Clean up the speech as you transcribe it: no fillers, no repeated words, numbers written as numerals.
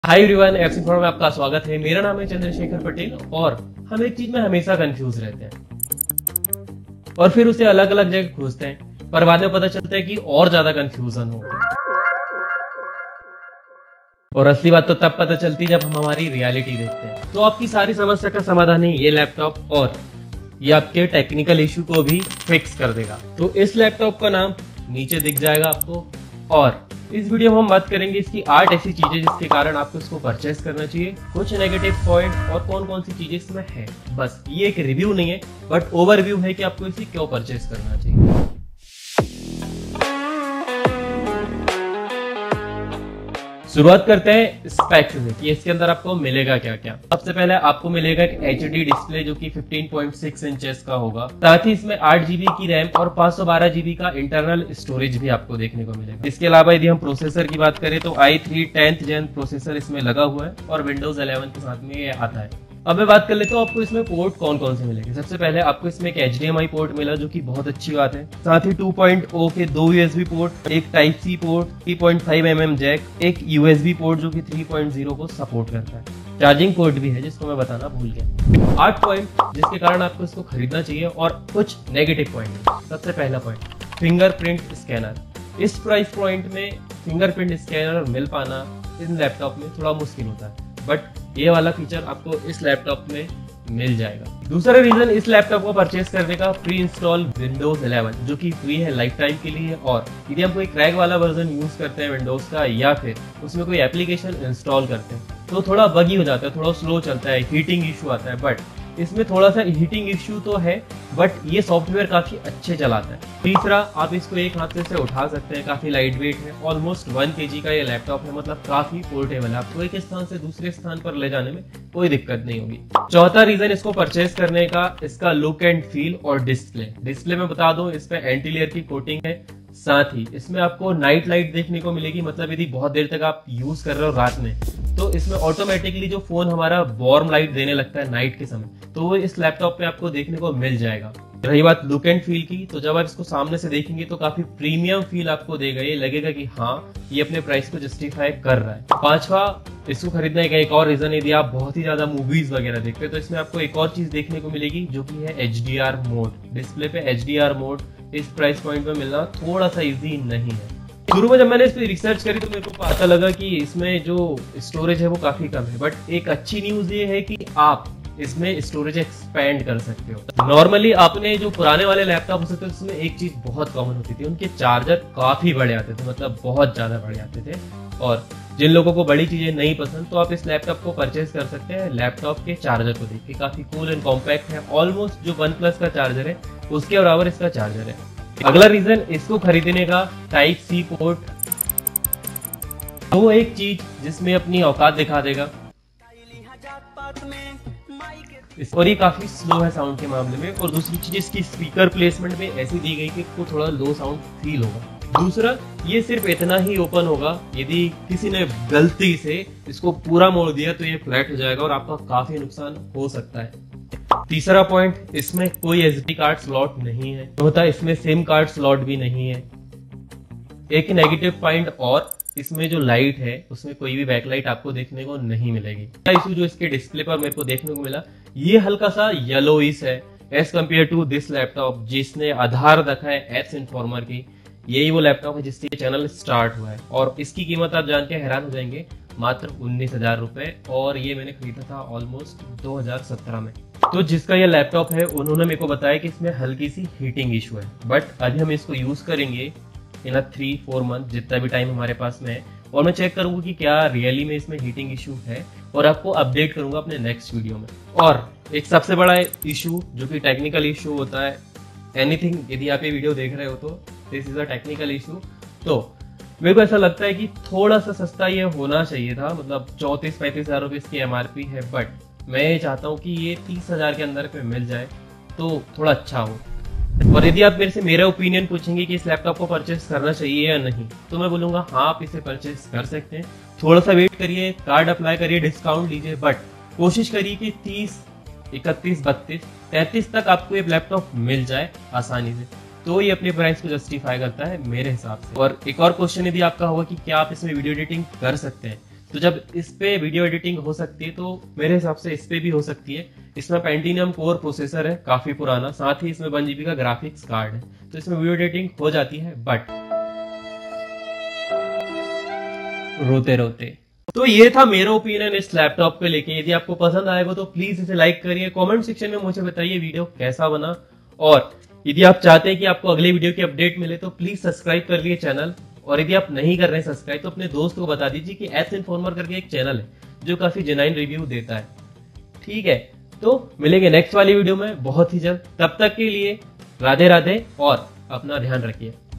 Hi everyone, FC forum में आपका स्वागत है। मेरा नाम है चंद्रशेखर पटेल और हम एक चीज में हमेशा कंफ्यूज रहते हैं और फिर उसे अलग अलग जगह खोजते हैं, पर बाद में पता चलता है कि और ज्यादा कंफ्यूजन हो गया। और असली बात तो तब पता चलती है जब हम हमारी रियलिटी देखते हैं। तो आपकी सारी समस्या का समाधान है ये लैपटॉप और ये आपके टेक्निकल इशू को भी फिक्स कर देगा। तो इस लैपटॉप का नाम नीचे दिख जाएगा आपको और इस वीडियो में हम बात करेंगे इसकी 8 ऐसी चीजें जिसके कारण आपको इसको परचेस करना चाहिए, कुछ नेगेटिव पॉइंट और कौन कौन सी चीजें इसमें है। बस ये एक रिव्यू नहीं है बट ओवरव्यू है कि आपको इसे क्यों परचेस करना चाहिए। शुरुआत करते हैं स्पेक्स से कि इसके अंदर आपको मिलेगा क्या क्या। सबसे पहले आपको मिलेगा एक HD डिस्प्ले जो कि 15.6 इंचेस का होगा। साथ ही इसमें 8 GB की रैम और 512 GB का इंटरनल स्टोरेज भी आपको देखने को मिलेगा। इसके अलावा यदि हम प्रोसेसर की बात करें तो i3 10th जेन प्रोसेसर इसमें लगा हुआ है और विंडोज 11 के साथ में ये आता है। अब मैं बात कर लेता हूँ आपको इसमें पोर्ट कौन कौन से मिलेंगे। सबसे पहले आपको इसमें एक HDMI पोर्ट मिला जो कि बहुत अच्छी बात है। साथ ही 2.0 के 2 USB पोर्ट, एक type C port, 3.5 mm jack, एक USB पोर्ट जो कि 3.0 को सपोर्ट करता है। चार्जिंग पोर्ट भी है जिसको मैं बताना भूल गया। 8 पॉइंट जिसके कारण आपको इसको खरीदना चाहिए और कुछ नेगेटिव पॉइंट। सबसे पहला पॉइंट, फिंगरप्रिंट स्कैनर। इस प्राइस पॉइंट में फिंगरप्रिंट स्कैनर मिल पाना इन लैपटॉप में थोड़ा मुश्किल होता है, बट ये वाला फीचर आपको इस लैपटॉप में मिल जाएगा। दूसरा रीजन इस लैपटॉप को परचेस करने का, प्री इंस्टॉल विंडोज 11 जो कि फ्री है लाइफ टाइम के लिए। और यदि हम कोई क्रैक वाला वर्जन यूज करते हैं विंडोज का या फिर उसमें कोई एप्लीकेशन इंस्टॉल करते हैं तो थोड़ा बगी हो जाता है, थोड़ा स्लो चलता है, हीटिंग इशू आता है। बट इसमें थोड़ा सा हीटिंग इश्यू तो है बट ये सॉफ्टवेयर काफी अच्छे चलाता है। तीसरा, आप इसको एक हाथ से उठा सकते हैं, काफी लाइट वेट है, ऑलमोस्ट 1 kg का ये लैपटॉप है, मतलब काफी पोर्टेबल है। आपको एक स्थान से दूसरे स्थान पर ले जाने में कोई दिक्कत नहीं होगी। चौथा रीजन इसको परचेस करने का, इसका लुक एंड फील और डिस्प्ले में बता दूं इस पे एंटी लेयर की कोटिंग है। साथ ही इसमें आपको नाइट लाइट देखने को मिलेगी, मतलब यदि बहुत देर तक आप यूज कर रहे हो रात में तो इसमें ऑटोमेटिकली जो फोन हमारा वार्म लाइट देने लगता है नाइट के समय, तो वो इस लैपटॉप पे आपको देखने को मिल जाएगा। रही बात लुक एंड फील की, तो जब आप इसको सामने से देखेंगे तो काफी प्रीमियम फील आपको देगा। ये लगेगा कि हाँ ये अपने प्राइस को जस्टिफाई कर रहा है। पांचवा, इसको खरीदने का एक और रीजन, यदि आप बहुत ही ज्यादा मूवीज वगैरह देखते हैं तो इसमें आपको एक और चीज देखने को मिलेगी जो कि है HDR मोड। डिस्प्ले पे HDR मोड इस प्राइस पॉइंट पे मिलना थोड़ा सा इजी नहीं है। शुरू में जब मैंने इस पर रिसर्च करी तो मेरे को पता लगा कि इसमें जो स्टोरेज है वो काफी कम है, बट एक अच्छी न्यूज ये है कि आप इसमें स्टोरेज एक्सपेंड कर सकते हो। नॉर्मली आपने जो पुराने वाले लैपटॉप होते थे उसमें एक चीज बहुत कॉमन होती थी, उनके चार्जर काफी बड़े आते थे, मतलब बहुत ज्यादा बड़े आते थे। और जिन लोगों को बड़ी चीजें नहीं पसंद तो आप इस लैपटॉप को परचेज कर सकते हैं लैपटॉप के चार्जर को देख के। काफी कूल एंड कॉम्पैक्ट है, ऑलमोस्ट जो OnePlus का चार्जर है उसके बराबर इसका चार्जर है। अगला रीजन इसको खरीदने का, टाइप C पोर्ट। तो एक चीज जिसमें अपनी औकात दिखा देगा, और ये काफी स्लो है साउंड के मामले में। और दूसरी चीज इसकी स्पीकर प्लेसमेंट में ऐसी दी गई कि इसको थोड़ा लो साउंड फील होगा। दूसरा, ये सिर्फ इतना ही ओपन होगा, यदि किसी ने गलती से इसको पूरा मोड़ दिया तो ये फ्लैट हो जाएगा और आपका काफी नुकसान हो सकता है। तीसरा पॉइंट, इसमें कोई SD कार्ड स्लॉट नहीं है, होता इसमें सिम कार्ड स्लॉट भी नहीं है। एक नेगेटिव पॉइंट और, इसमें जो लाइट है उसमें कोई भी बैकलाइट आपको देखने को नहीं मिलेगी। इशू जो इसके डिस्प्ले पर मेरे को देखने को मिला, ये हल्का सा येलोइश है as compare to this laptop जिसने आधार रखा है एप्स इन्फॉर्मर की। यही वो लैपटॉप है जिससे चैनल स्टार्ट हुआ है और इसकी कीमत आप जान के हैरान हो जाएंगे, मात्र 19,000 रुपए। और ये मैंने खरीदा था ऑलमोस्ट 2017 में। तो जिसका ये लैपटॉप है उन्होंने मेरे को बताया कि इसमें हल्की सी हीटिंग इशू है, बट अभी हम इसको यूज करेंगे इन 3-4 मंथ, जितना भी टाइम हमारे पास में है, और मैं चेक करूंगा कि क्या रियली में इसमें हीटिंग इशू है और आपको अपडेट करूंगा अपने नेक्स्ट वीडियो में। और एक सबसे बड़ा इशू जो कि टेक्निकल इशू होता है, एनीथिंग, यदि आप ये वीडियो देख रहे हो तो this is a technical issue, तो मेरे को ऐसा लगता है कि थोड़ा सा सस्ता ये होना चाहिए था। मतलब 34-35 हजार रुपये इसकी MRP है, बट मैं ये चाहता हूँ कि ये 30,000 के अंदर पे मिल जाए तो थोड़ा अच्छा हो। और यदि आप मेरे से मेरा ओपिनियन पूछेंगे कि इस लैपटॉप को परचेस करना चाहिए या नहीं, तो मैं बोलूंगा हाँ आप इसे परचेस कर सकते हैं। थोड़ा सा वेट करिए, कार्ड अप्लाई करिए, डिस्काउंट लीजिए, बट कोशिश करिए कि 30, 31, 32, 33 तक आपको ये लैपटॉप मिल जाए आसानी से। तो ये अपने प्राइस को जस्टिफाई करता है मेरे हिसाब से। और एक और क्वेश्चन यदि आपका होगा कि क्या आप इसमें वीडियो एडिटिंग कर सकते हैं, तो जब इस पे वीडियो एडिटिंग हो सकती है तो मेरे हिसाब से इस पे भी हो सकती है। इसमें पेंटिनियम कोर प्रोसेसर है, काफी पुराना, साथ ही इसमें 1 GB का ग्राफिक्स कार्ड है, तो इसमें वीडियो एडिटिंग हो जाती है, बट रोते रोते। तो ये था मेरा ओपिनियन इस लैपटॉप को लेके। यदि आपको पसंद आएगा तो प्लीज इसे लाइक करिए, कमेंट सेक्शन में मुझे बताइए वीडियो कैसा बना, और यदि आप चाहते हैं कि आपको अगले वीडियो की अपडेट मिले तो प्लीज सब्सक्राइब कर लिए चैनल, और यदि आप नहीं कर रहे हैं सब्सक्राइब तो अपने दोस्त को बता दीजिए कि एप्स इन्फॉर्मर करके एक चैनल है जो काफी जेन्युइन रिव्यू देता है। ठीक है, तो मिलेंगे नेक्स्ट वाली वीडियो में बहुत ही जल्द। तब तक के लिए राधे राधे और अपना ध्यान रखिए।